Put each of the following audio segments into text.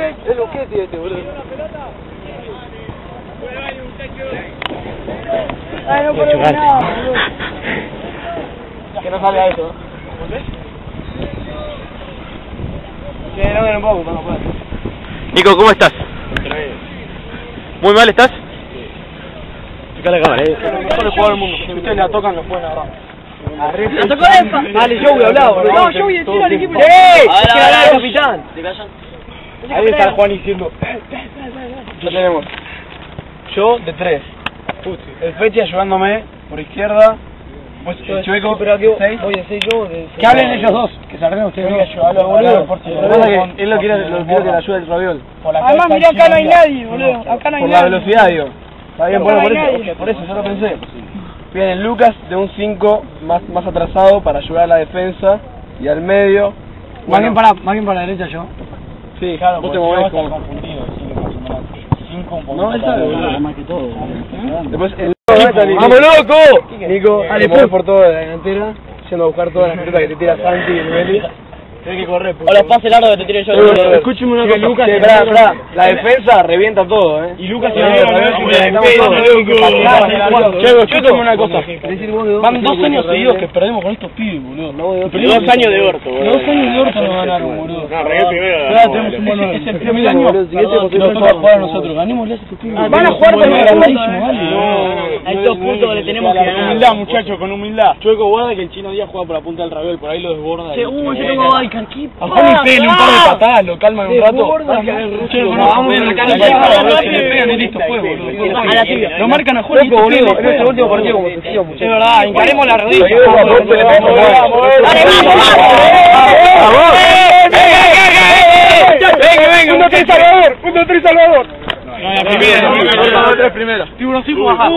Es lo que tiene este boludo. Ay, no podemos nada, boludo. Que no salga eso. Que no ven un poco, no puede. Nico, ¿cómo estás? ¿Muy mal estás? Fica la cámara, mejor el jugador del mundo. Si ustedes la tocan, los pueden agarrar. ¡La tocó Epa! Dale, Joey, hablaba, boludo. No, Joey, tira al equipo. ¡Ey! A ver, ¡Hay que capitán! Ahí está Juan. Juan diciendo. Ya tenemos. Yo de 3. El Fechi ayudándome por izquierda. Pues el Chueco, pero aquí 6. voy a ser yo. Que hablen ellos dos, que se arreglen ustedes dos. Yo hablo, boludo. Él lo quiere que le ayude el Raviol. Además, mirá, acá no hay nadie, boludo. Acá no hay Por nadie. la velocidad, digo. Está bien, bueno, Acá no hay nadie. por eso yo lo pensé. Viene Lucas de un 5 más atrasado para ayudar a la defensa y al medio. Más bien para la derecha yo. Sí, claro, vos te movés como... No, él sabe, boludo. Más que todo. Después el... ¡Vamos, loco! Nico, te mueves por toda la delantera, yendo a buscar todas las pelotas que te tira Santi y el Vélez. Tienes que correr. O los pases largos que te tire yo. Escúchame una cosa, Lucas, la defensa revienta todo, Y Lucas se va escúchame una cosa. Van 2 años seguidos que perdemos con estos pibes, boludo. 2 años de orto, boludo. 2 años de orto nos ganaron, boludo. No, regué primero. Es el primer año. Nos toca jugar a nosotros. Ganémosle a estos pibes. Van a jugar con el Hay 2 puntos que le tenemos que ganar. Humildad, muchachos, con humildad. Chueco, guarda que el Chino Díaz juega por la punta del Raviol, por ahí lo desborda. Yo tengo Balkan, ¿qué A Juan y pele un par de patadas, lo calman un rato. Vamos a la cancha, le pegan y listo, fue, boludo. A la tibia. Lo marcan a Juan y boludo. En este último partido como sencillo, muchachos. Es verdad, encaremos la rodilla. Venga, 1-3 Salvador, 1-3 Salvador. Primero. Tiburón 5 baja.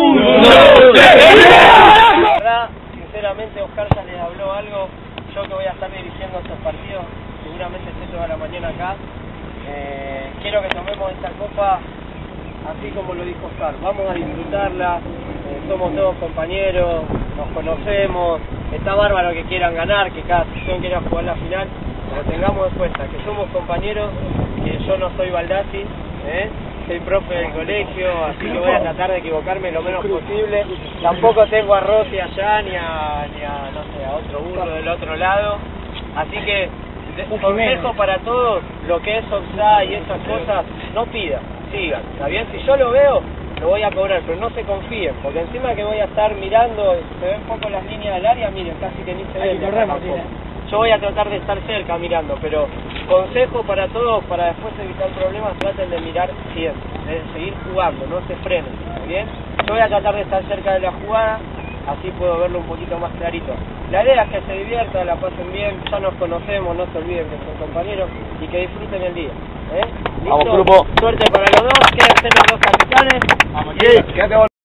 Sinceramente, Oscar ya les habló algo. Yo que voy a estar dirigiendo estos partidos, seguramente esté toda la mañana acá. Quiero que tomemos esta copa así como lo dijo Oscar. Vamos a disfrutarla. Somos todos compañeros, nos conocemos. Está bárbaro que quieran ganar, que cada sección quiera jugar la final. Pero tengamos en cuenta que somos compañeros, que yo no soy Baldassi, soy profe del colegio, así que voy a tratar de equivocarme lo menos posible. Tampoco tengo a Rossi allá, ni a no sé, a otro burro del otro lado. Así que, consejo para todos, lo que es offside y esas cosas, no pidan, sigan, ¿está bien? Si yo lo veo, lo voy a cobrar, pero no se confíen, porque encima que voy a estar mirando, se ven poco las líneas del área, miren, casi que ni se ven. Yo voy a tratar de estar cerca mirando, pero consejo para todos, para después evitar problemas, traten de mirar siempre, de seguir jugando, no se frenen, ¿está bien? Yo voy a tratar de estar cerca de la jugada, así puedo verlo un poquito más clarito. La idea es que se diviertan, la pasen bien, ya nos conocemos, no se olviden que son compañeros y que disfruten el día. ¿Listo? Vamos, grupo. Suerte para los dos, quédense los dos capitanes. Quédate